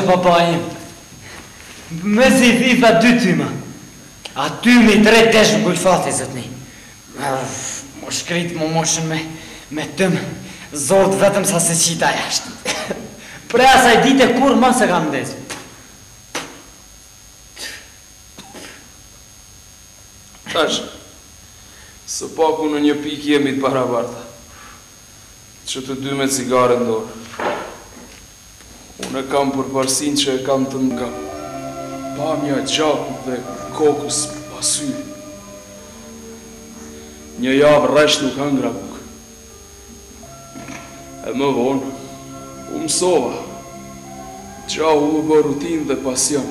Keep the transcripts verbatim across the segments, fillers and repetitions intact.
baba im. Me si thitha dy tyma. A ty me i tre desh në gulfati, zëtni. Mo shkrit më moshën me, me tëmë, zord vetëm sa se qita jashtë. Pre asaj dite kur ma se kam ndezë. Tash, së paku në një pik jemi të barabarta. Që të dy me cigare ndorë. Unë e kam për parsin që e kam të nga pamja gjaku dhe kokës pasy. Një javë rresh nuk hangra buk. E më vonë, u mësova. Gjau u bë rutin dhe pasion.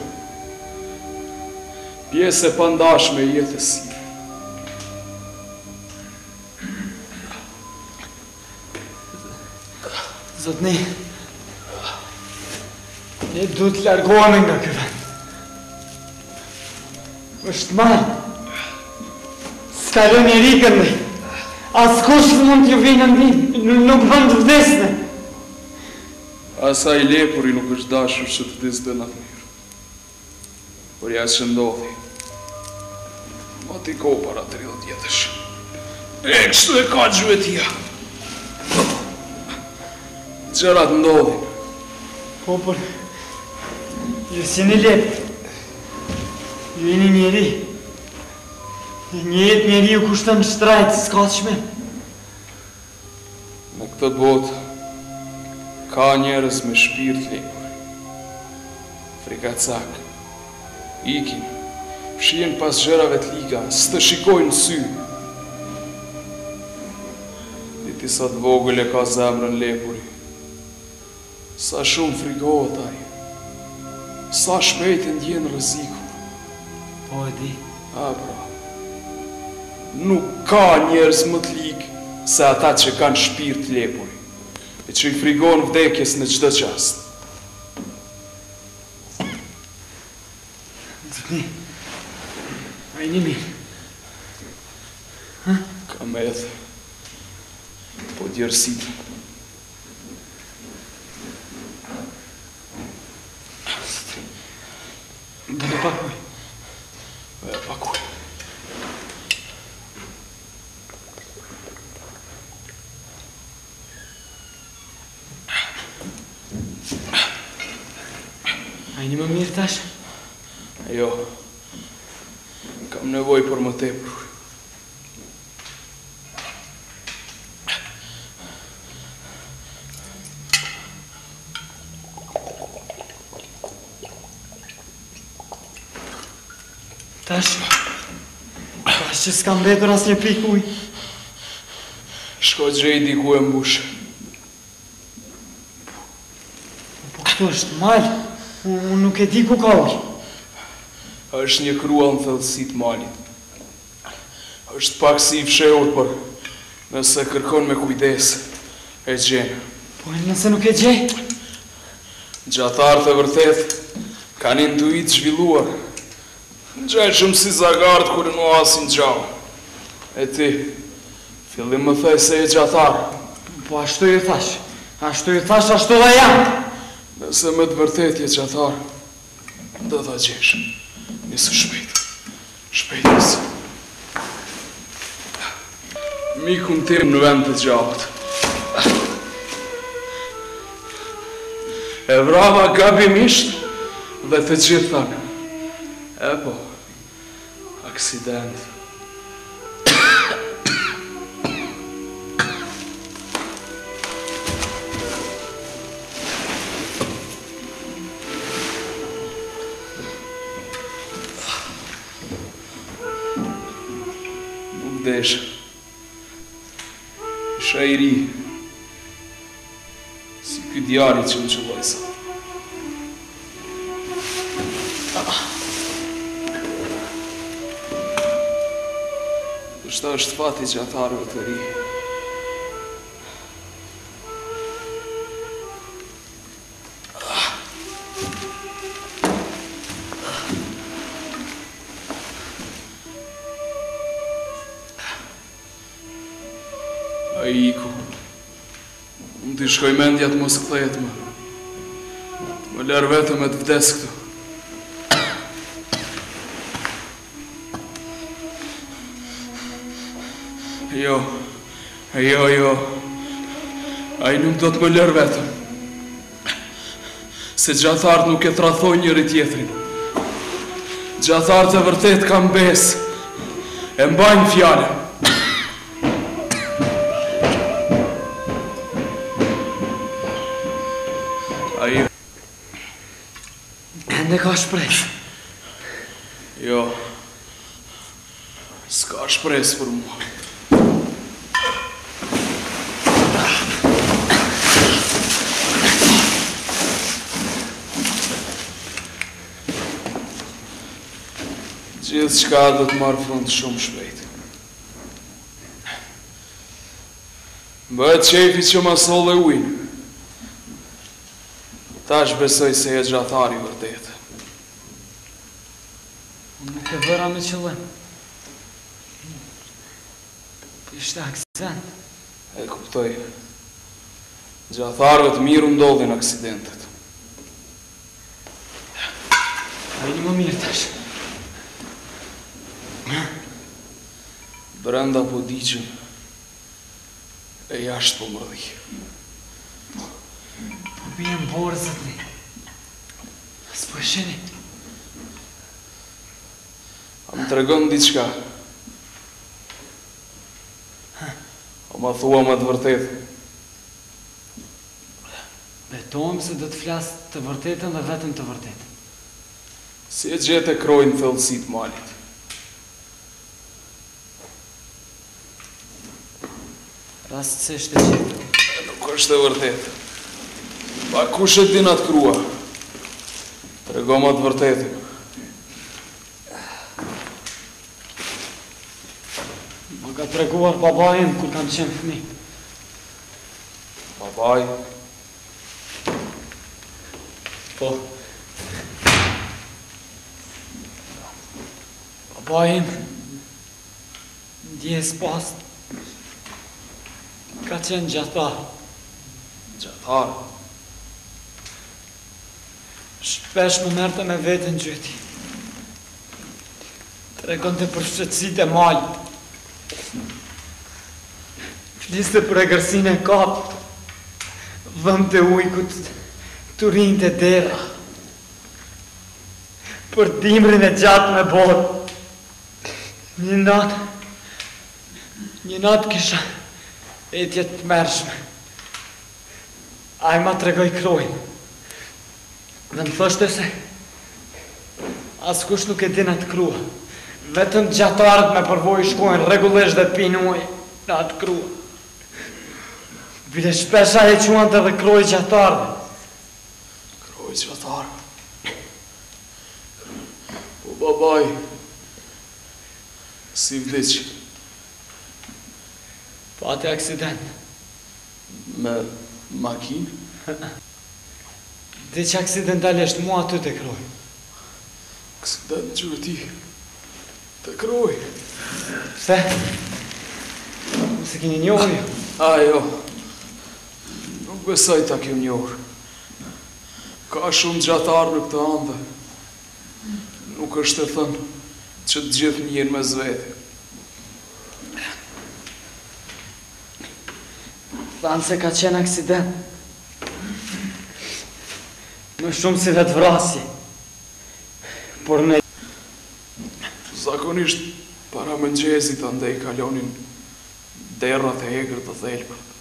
Pjesë e pandashme e jetës si. Zotni, ne du të largohemi nga ky vend. Është malë. S'ka lë një rikën me. As kush mund t'ju vinë në ndim, nuk mund të vdesne. Asaj lepuri nuk është dashur që të vdes dhe në të mirë. Por ja që ndodhi. Ma t'i ko para tridhjet vjetësh. E kështu e ka gjuetia. Gjërat ndodhin. Po, por, ju si një lepë. Ju jeni njeri. Një jetë njeri ju kushtën shtrajtë, s'ka të shme. Në këtë botë, ka njerës me shpirt lepur. Frikacak, ikin, fshien pas gjërave të liga, s'të shikojnë sy. Diti sa të vogël e ka zemrën lepuri. Sa shumë frikohet ai. Sa shpejt e ndjen rreziku. Po e di. A, pra. Nuk ka njerëz më të ligë se ata që kanë shpirt lepuri e që i frigon vdekjes në çdo qast. Zotni, a i një mirë? Kam edhe, po djerësit. Bële pakuj. Bële pakuj. A i një më mirë tash? Jo, kam nevoj për më tepër. Tash, tash që s'kam betur as një pik uj. Shko gjej diku e mbush. Po këtu është malë. Unë nuk e di ku ka uj. Është një krua në thellësit malit. Është pak si i fshehur, por nëse kërkon me kujdes, e gjenë. Po nëse nuk e gjej? Gjatarët e vërtet kanë intuit zhvilluar. Gjaj shumë si zagart kur në asin gjau. E ti, fillim më thej se e gjatar. Po ashtu ju thash. Ashtu ju thash, ashtu dhe jam. Nëse me të vërtet je gjatar, do t'a gjesh. Nisë shpejt. Shpejtës. Mikun tim në vend të gjallët. E vrava gabimisht dhe të gjithë thanë. E po, aksident. Nuk desh. Isha i ri. Si ky djali që më qëlloj sa. Shta është fati gjatarëve të ri. A i iku. Unë t'i shkoj mendja të mos këthejet më. Të Më lërë vetëm e të vdes këtu. Jo, jo, jo. A i nuk do të më lërë vetëm. Se gjatharët nuk e trathoj njëri tjetrin. Gjatharët e vërtet kam besë. E mbajnë fjallë. A i... Ende ka shpresë. Jo. S'ka shpresë për mua. Gjithë shka do të marrë fund shumë shpejt. Bëhet qefi që ma solle ujnë. Tash besoj se e gjathari vërtet. Unë nuk e vëra me qëllim. Ishte aksident. E kuptoj. Gjatharëve të mirë ndodhin aksidentet. A i një më mirë tash. Brenda po diqën e jashtë po mërdhi. Po bijem borëzët një. S'po e shini. A më tregon diçka. O ma thua më të vërtet. Betojmë se do të flasë të vërtetën dhe vetëm të vërtetën. Si e gjete krojnë thellësit malit. Rastësisht e qetë. Nuk është e vërtet. Pa kush e din atë krua? Trego ma të vërtetin. Më ka treguar baba im kur kam qenë fëmi. Babaj? Po. Baba im ndjes pas ka qenë gjathar. Gjathar? Shpesh më merte me vetën gjyti. Tregon të për shqetësit e malit. Fliste për e gërsin e kapë. Vëm të ujkut të rinë të dera. Për dimrin e gjatë me borë. Një natë, një natë kisha etje të mërshme. A i ma tregoj krojnë. Dhe më thoshte se askush nuk e din atë krua. Vetëm gjatarët me përvoj shkojnë regullisht dhe pinë ujë në atë krua. Bile shpesha e quan të dhe kroj gjatarëve. Kroj gjatarëve? Po babaj, si vdiqë? Pati aksident. Me makinë? Dhe që aksidentalisht mua aty të kroj. Aksident që ti të kroj? Pse? Mëse kini njohë ju? Ajo, nuk besoj ta kjo njohër. Ka shumë gjatarë në këtë andë. Nuk është e thënë që të gjithë njën me zveti. Thanë se ka qenë aksident. Më shumë si vetë vrasje. Por ne... Zakonisht, para mëngjezit andej kalonin derrat e egër të thelbët.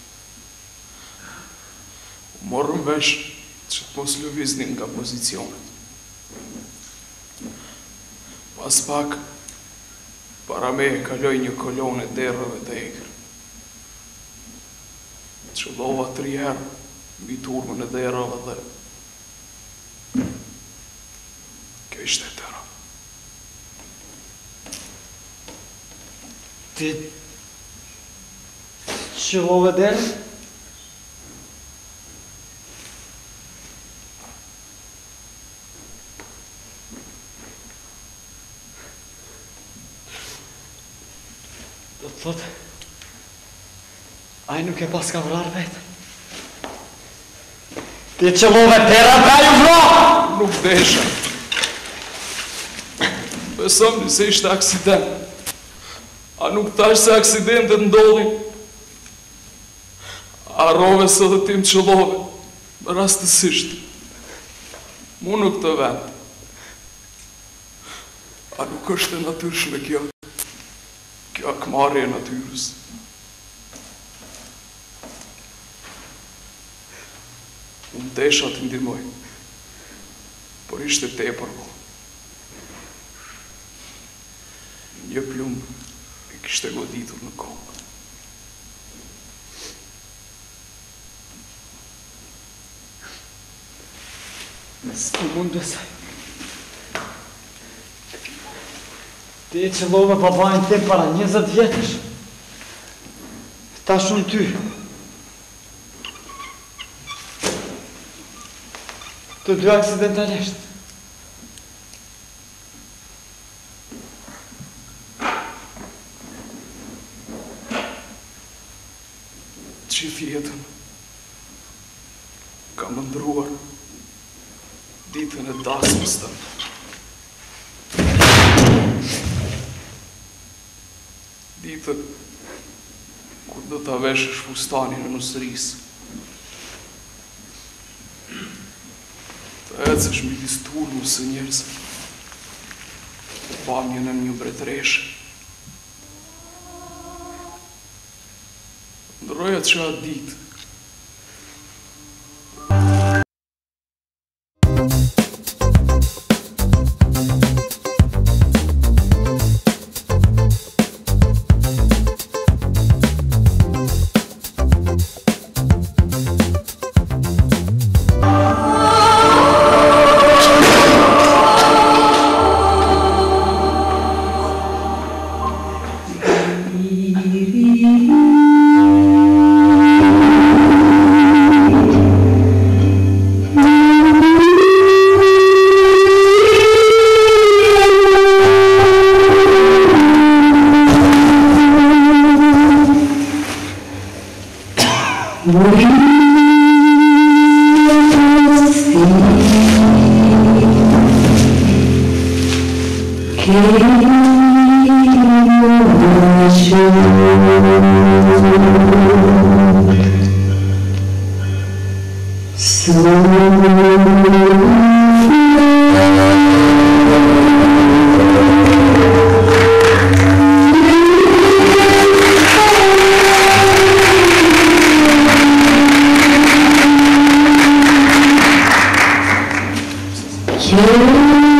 U morëm vesh që të mos lëviznin nga pozicionet. Pas pak, para me e kaloj një kolone derrave të egër. Qëllova tri herë mbi turmën e derrave dhe kjo ishte e tëra. Ti... Qëllove derë? Do të thotë... Ai nuk e pas ka vrar vetë. Ti qëllove pera pra ju vro! Nuk desha. Besom një se ishte aksident. A nuk tash se aksidentet ndodhin? A rove së dhe tim qëllove, rastësisht. Mu nuk të vend. A nuk është e natyrshme kjo? Kjo akmarrje e natyrës. Unë desha të ndihmoj, por ishte tepër mo. Një plumbë e kishte goditur në kokë. Nësë të mundu se... Ti e qëllove babajnë tim para njëzet vjetësh. Ta shumë ty. Të dy aksidentalisht. Gjithë jetën kam ndruar ditën e dasmës tëmë. Ditën kur do të aveshësh fustanin e nusërisë. Të ecësh midis turmës së njerëzve. Pamjen e një mbretëreshe. Ndroja që atë ditë. You